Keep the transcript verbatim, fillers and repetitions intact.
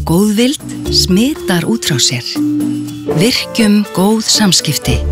Góðvild smitar út frá sér. Virkjum góð samskipti.